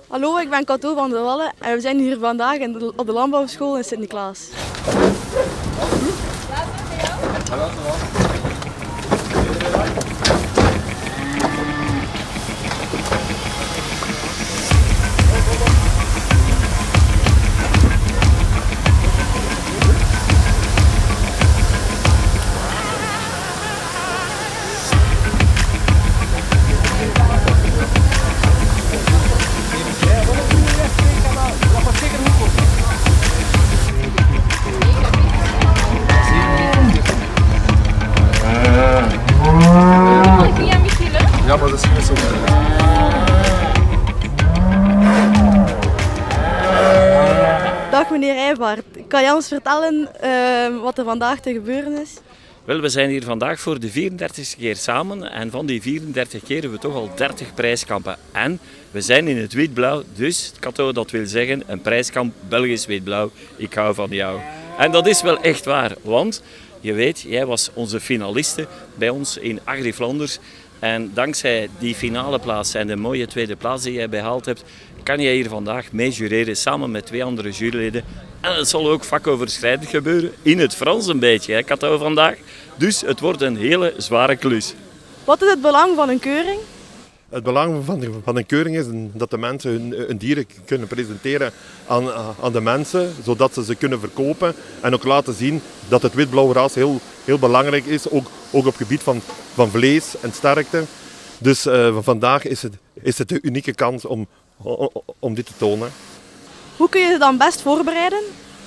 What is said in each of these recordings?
Hallo, ik ben Cato van der Wallen en we zijn hier vandaag op de landbouwschool in Sint-Niklaas. Ja, maar dat is niet zo. Dag meneer Eijvaart, kan je ons vertellen wat er vandaag te gebeuren is? Wel, we zijn hier vandaag voor de 34e keer samen en van die 34 keer hebben we toch al 30 prijskampen. En we zijn in het wit-blauw, dus Cato, dat wil zeggen een prijskamp Belgisch wit-blauw. Ik hou van jou. En dat is wel echt waar, want je weet, jij was onze finaliste bij ons in Agri Flanders. En dankzij die finale plaats en de mooie tweede plaats die jij behaald hebt, kan jij hier vandaag mee jureren samen met 2 andere juryleden. En het zal ook vakoverschrijdend gebeuren, in het Frans een beetje, hè, Cato, vandaag. Dus het wordt een hele zware klus. Wat is het belang van een keuring? Het belang van een keuring is dat de mensen hun dieren kunnen presenteren aan de mensen, zodat ze kunnen verkopen en ook laten zien dat het wit-blauwe ras heel belangrijk is, ook op het gebied van vlees en sterkte. Dus vandaag is het een unieke kans om dit te tonen. Hoe kun je ze dan best voorbereiden?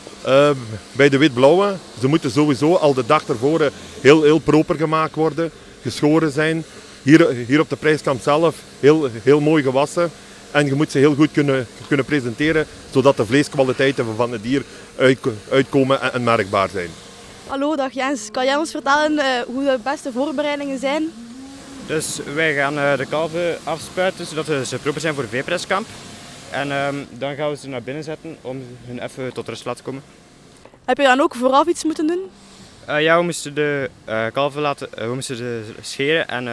Bij de wit-blauwe, ze moeten sowieso al de dag ervoor heel proper gemaakt worden, geschoren zijn. Hier op de prijskamp zelf heel mooi gewassen. En je moet ze heel goed kunnen presenteren, zodat de vleeskwaliteiten van het dier uitkomen en merkbaar zijn. Hallo, dag Jens. Kan jij ons vertellen hoe de beste voorbereidingen zijn? Dus wij gaan de kalven afspuiten, zodat ze proper zijn voor de veeprijskamp. En dan gaan we ze naar binnen zetten om hun even tot rust te laten komen. Heb je dan ook vooraf iets moeten doen? Ja, we moesten de kalven we moesten ze scheren en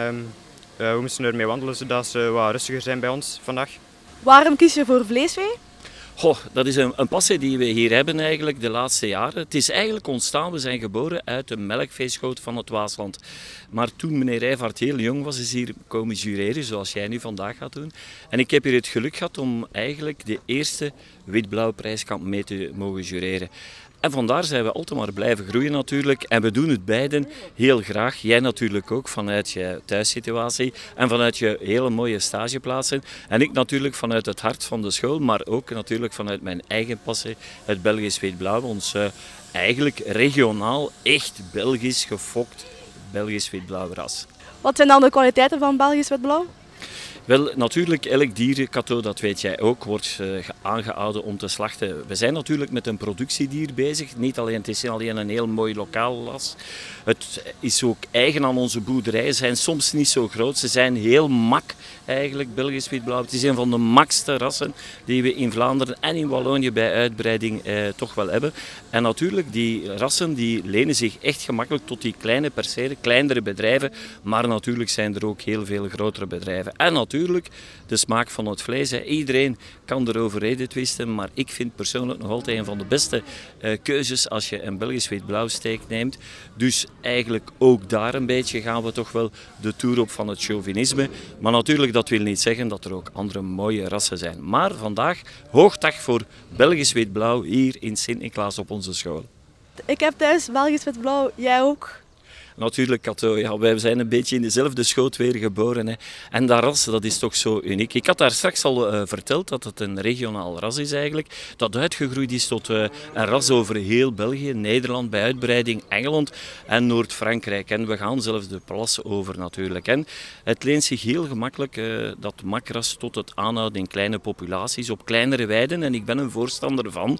we moesten ermee wandelen, zodat ze wat rustiger zijn bij ons vandaag. Waarom kies je voor vleesvee? Goh, dat is een passie die we hier hebben eigenlijk de laatste jaren. Het is eigenlijk ontstaan, we zijn geboren uit de melkveeschoot van het Waasland. Maar toen meneer Eijvaart heel jong was, is hier komen jureren, zoals jij nu vandaag gaat doen. En ik heb hier het geluk gehad om eigenlijk de eerste wit-blauw prijskamp mee te mogen jureren. En vandaar zijn we altijd maar blijven groeien natuurlijk. En we doen het beiden heel graag. Jij natuurlijk ook vanuit je thuissituatie en vanuit je hele mooie stageplaatsen. En ik natuurlijk vanuit het hart van de school, maar ook natuurlijk vanuit mijn eigen passie, het Belgisch wit-blauw. Ons eigenlijk regionaal, echt Belgisch gefokt Belgisch wit-blauw ras. Wat zijn dan de kwaliteiten van Belgisch wit-blauw? Wel, natuurlijk, elk dier, Cato, dat weet jij ook, wordt aangehouden om te slachten. We zijn natuurlijk met een productiedier bezig. Het is niet alleen een heel mooi lokaal ras. Het is ook eigen aan onze boerderijen. Ze zijn soms niet zo groot. Ze zijn heel mak, eigenlijk, Belgisch wit-blauw. Het is een van de makste rassen die we in Vlaanderen en in Wallonië bij uitbreiding toch wel hebben. En natuurlijk, die rassen die lenen zich echt gemakkelijk tot die kleine percelen, kleinere bedrijven. Maar natuurlijk zijn er ook heel veel grotere bedrijven. En natuurlijk de smaak van het vlees. Iedereen kan erover reden twisten, maar ik vind persoonlijk nog altijd een van de beste keuzes als je een Belgisch wit-blauw steak neemt. Dus eigenlijk ook daar een beetje gaan we toch wel de toer op van het chauvinisme. Maar natuurlijk, dat wil niet zeggen dat er ook andere mooie rassen zijn. Maar vandaag hoogdag voor Belgisch wit-blauw hier in Sint-Niklaas op onze school. Ik heb thuis Belgisch wit-blauw, jij ook? Natuurlijk, Cato. Ja, wij zijn een beetje in dezelfde schoot weer geboren. Hè. En dat ras, dat is toch zo uniek. Ik had daar straks al verteld dat het een regionaal ras is eigenlijk. Dat uitgegroeid is tot een ras over heel België, Nederland, bij uitbreiding Engeland en Noord-Frankrijk. En we gaan zelfs de plassen over natuurlijk. En het leent zich heel gemakkelijk, dat makras, tot het aanhouden in kleine populaties, op kleinere weiden. En ik ben een voorstander van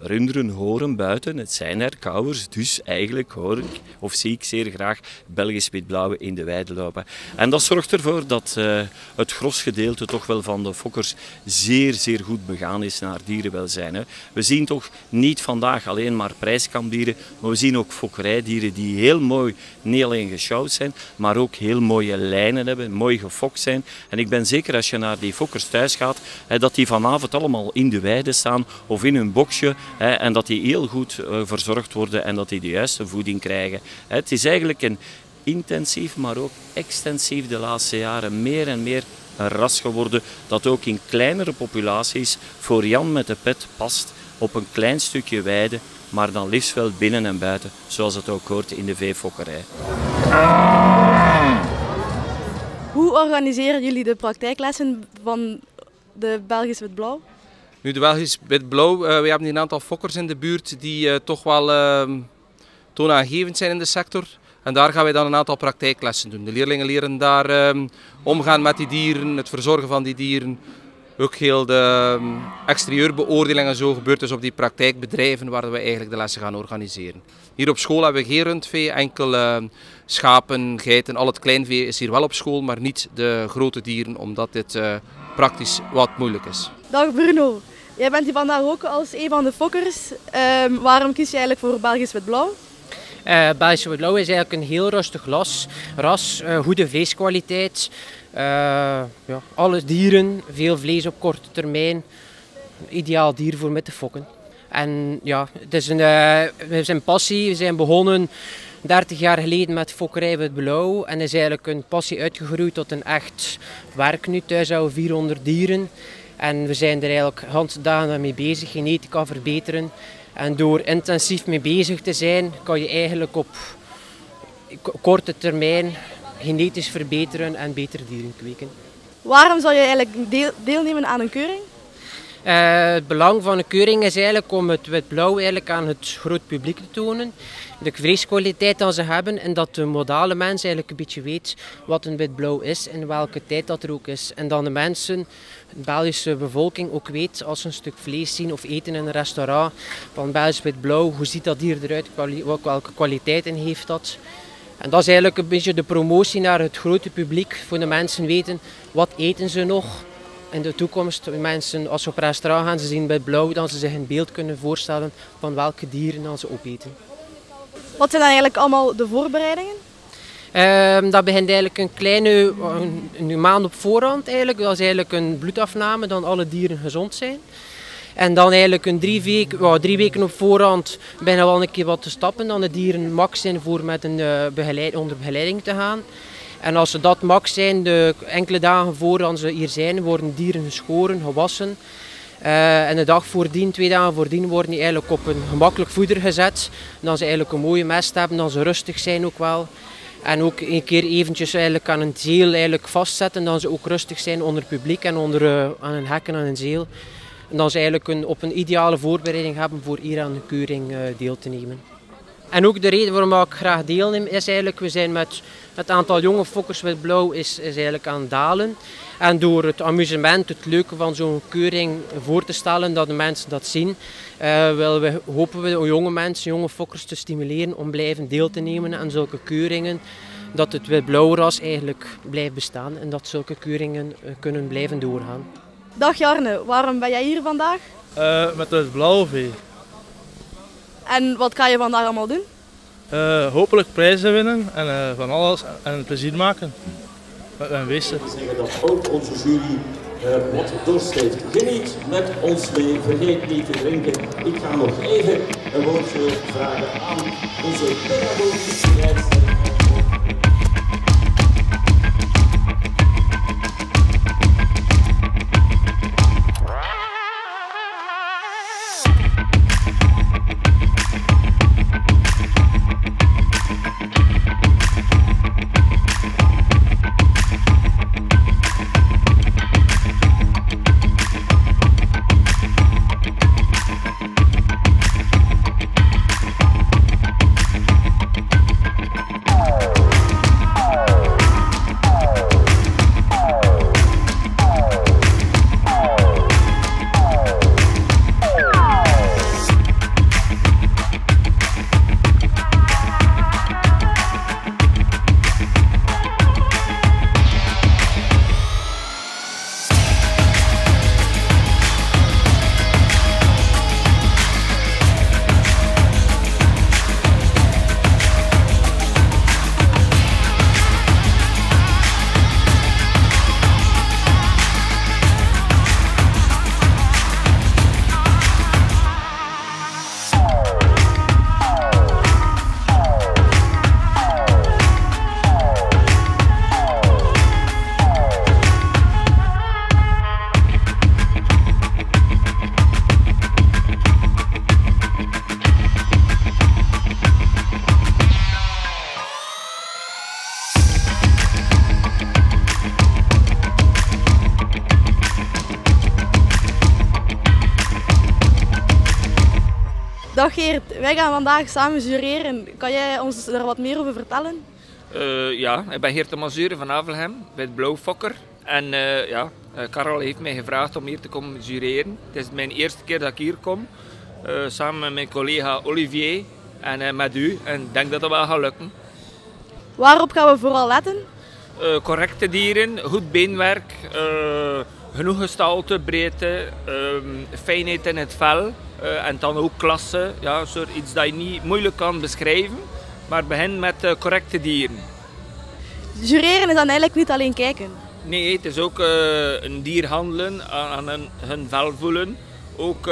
runderen horen buiten. Het zijn er kauwers, dus eigenlijk hoor ik of zie ik zeer graag Belgisch witblauwe in de weide lopen. En dat zorgt ervoor dat het grosgedeelte toch wel van de fokkers zeer, zeer goed begaan is naar dierenwelzijn. Hè. We zien toch niet vandaag alleen maar prijskampdieren, maar we zien ook fokkerijdieren die heel mooi niet alleen geschouwd zijn, maar ook heel mooie lijnen hebben, mooi gefokt zijn. En ik ben zeker als je naar die fokkers thuis gaat, dat die vanavond allemaal in de weide staan of in hun boxje en dat die heel goed verzorgd worden en dat die de juiste voeding krijgen. Het is eigenlijk een intensief, maar ook extensief de laatste jaren meer en meer een ras geworden dat ook in kleinere populaties voor Jan met de pet past op een klein stukje weide, maar dan liefst wel binnen en buiten, zoals het ook hoort in de veefokkerij. Hoe organiseren jullie de praktijklessen van de Belgisch witblauw? Nu, de Belgisch witblauw, we hebben hier een aantal fokkers in de buurt die toch wel toonaangevend zijn in de sector. En daar gaan wij dan een aantal praktijklessen doen. De leerlingen leren daar omgaan met die dieren, het verzorgen van die dieren. Ook heel de exterieurbeoordeling en zo gebeurt dus op die praktijkbedrijven waar we eigenlijk de lessen gaan organiseren. Hier op school hebben we geen rundvee, enkel schapen, geiten, al het kleinvee is hier wel op school, maar niet de grote dieren, omdat dit praktisch wat moeilijk is. Dag Bruno, jij bent hier vandaag ook als een van de fokkers. Waarom kies je eigenlijk voor Belgisch witblauw? Belgisch witblauw is eigenlijk een heel rustig ras, goede vleeskwaliteit. Alle dieren, veel vlees op korte termijn. Ideaal dier voor met te fokken. En ja, het is een passie. We zijn begonnen 30 jaar geleden met fokkerij witblauw. En is eigenlijk een passie uitgegroeid tot een echt werk nu. Thuis hebben we 400 dieren. En we zijn er eigenlijk handdagen mee bezig, genetica verbeteren. En door intensief mee bezig te zijn, kan je eigenlijk op korte termijn genetisch verbeteren en betere dieren kweken. Waarom zou je eigenlijk deelnemen aan een keuring? Het belang van een keuring is eigenlijk om het witblauw eigenlijk aan het groot publiek te tonen. De vleeskwaliteit dat ze hebben en dat de modale mens eigenlijk een beetje weet wat een witblauw is en welke tijd dat er ook is. En dan de mensen, de Belgische bevolking ook weet als ze een stuk vlees zien of eten in een restaurant van Belgisch witblauw, hoe ziet dat dier eruit, welke kwaliteiten heeft dat. En dat is eigenlijk een beetje de promotie naar het grote publiek, voor de mensen weten wat eten ze nog. In de toekomst, mensen als ze op restaurant gaan, ze zien witblauw, dan ze zich een beeld kunnen voorstellen van welke dieren dan ze opeten. Wat zijn dan eigenlijk allemaal de voorbereidingen? Dat begint eigenlijk een maand op voorhand. Eigenlijk. Dat is eigenlijk een bloedafname, dan alle dieren gezond zijn. En dan eigenlijk 3 weken op voorhand beginnen we al een keer wat te stappen. Dan de dieren max zijn voor met onder begeleiding te gaan. En als ze dat max zijn, de enkele dagen voordat ze hier zijn, worden dieren geschoren, gewassen. En de dag voordien, 2 dagen voordien, worden die eigenlijk op een gemakkelijk voeder gezet. Dan ze eigenlijk een mooie mest hebben, dan ze rustig zijn ook wel. En ook een keer eventjes eigenlijk aan een zeel eigenlijk vastzetten, dan ze ook rustig zijn onder het publiek en aan een hek en aan een zeel. En dan ze eigenlijk op een ideale voorbereiding hebben voor hier aan de keuring deel te nemen. En ook de reden waarom ik graag deelneem is eigenlijk, we zijn met het aantal jonge fokkers witblauw is eigenlijk aan het dalen. En door het amusement, het leuke van zo'n keuring voor te stellen, dat de mensen dat zien, hopen we jonge mensen, jonge fokkers te stimuleren om blijven deel te nemen aan zulke keuringen. Dat het witblauwras eigenlijk blijft bestaan en dat zulke keuringen kunnen blijven doorgaan. Dag Jarne, waarom ben jij hier vandaag? Met het blauwe vee. En wat ga je vandaag allemaal doen? Hopelijk prijzen winnen en van alles en plezier maken met mijn beesten. We zeggen dat ook onze jury wat dorst heeft. Geniet met ons mee, vergeet niet te drinken. Ik ga nog even een woordje vragen aan onze pedagogische leidster. Dag Geert, wij gaan vandaag samen jureren. Kan jij ons er wat meer over vertellen? Ja, ik ben Geert de Mazure van Avelgem, bij het Blauw Fokker. En Karel heeft mij gevraagd om hier te komen jureren. Het is mijn eerste keer dat ik hier kom, samen met mijn collega Olivier en met u. En ik denk dat het wel gaat lukken. Waarop gaan we vooral letten? Correcte dieren, goed beenwerk, genoeg gestalte, breedte, fijnheid in het vel en dan ook klasse. Ja, iets dat je niet moeilijk kan beschrijven, maar begin met correcte dieren. Jureren is dan eigenlijk niet alleen kijken. Nee, het is ook een dier handelen, aan hun vel voelen. Ook,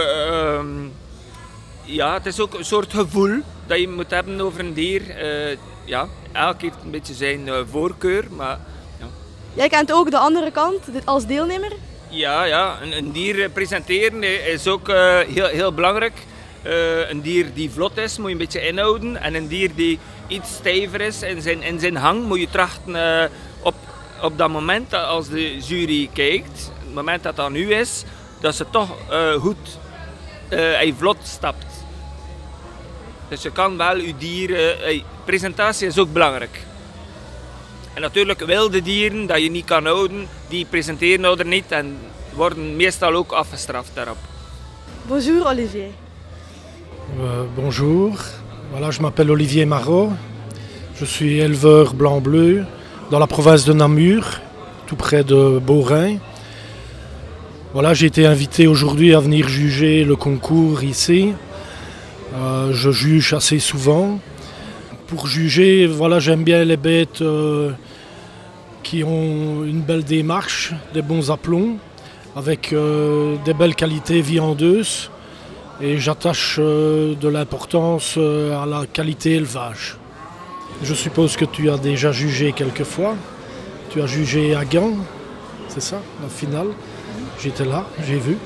het is ook een soort gevoel dat je moet hebben over een dier. Elk heeft een beetje zijn voorkeur, maar... Ja. Jij kent ook de andere kant, als deelnemer? Ja, een dier presenteren is ook heel belangrijk. Een dier die vlot is, moet je een beetje inhouden. En een dier die iets stijver is in zijn hang, moet je trachten op dat moment als de jury kijkt, het moment dat dat nu is, dat ze toch goed vlot stapt. Dus je kan wel je dier... presentatie is ook belangrijk. En natuurlijk wilde dieren dat je niet kan houden, die presenteren er niet en worden meestal ook afgestraft daarop. Bonjour Olivier. Bonjour, voilà, je m'appelle Olivier Marot. Je suis éleveur blanc-bleu dans la province de Namur, tout près de Beaurain. Voilà, j'ai été invité aujourd'hui à venir juger le concours ici. Je juge assez souvent. Pour juger, voilà, j'aime bien les bêtes qui ont une belle démarche, des bons aplombs, avec des belles qualités viandeuses. Et j'attache de l'importance à la qualité élevage. Je suppose que tu as déjà jugé quelques fois. Tu as jugé à Gand, c'est ça, la finale. J'étais là, j'ai vu.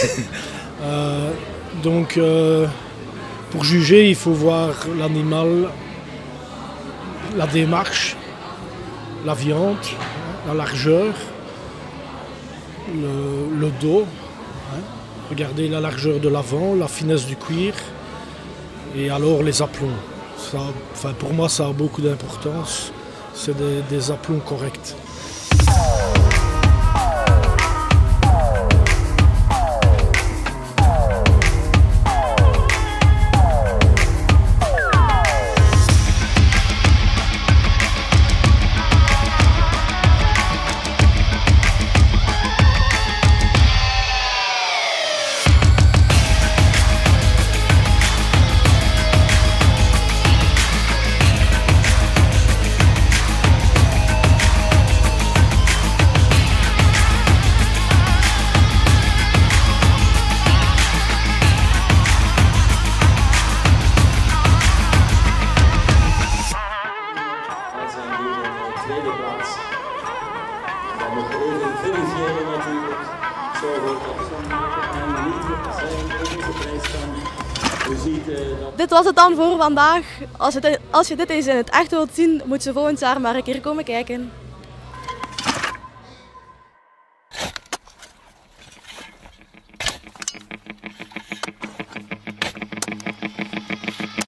Donc, pour juger, il faut voir l'animal, la démarche, la viande, la largeur, le dos. Regardez la largeur de l'avant, la finesse du cuir et alors les aplombs. Ça, pour moi, ça a beaucoup d'importance. C'est des aplombs corrects. Dit was het dan voor vandaag. Als je dit eens in het echt wilt zien, moet je volgend jaar maar een keer komen kijken.